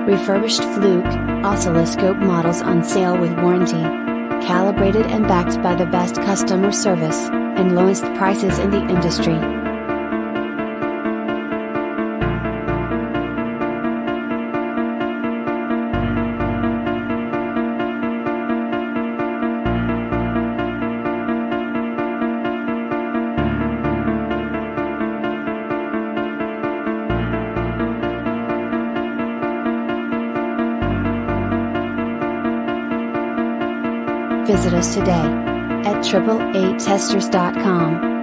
Refurbished Fluke, Oscilloscope models on sale with warranty. Calibrated and backed by the best customer service, and lowest prices in the industry. Visit us today at AAAATesters.com.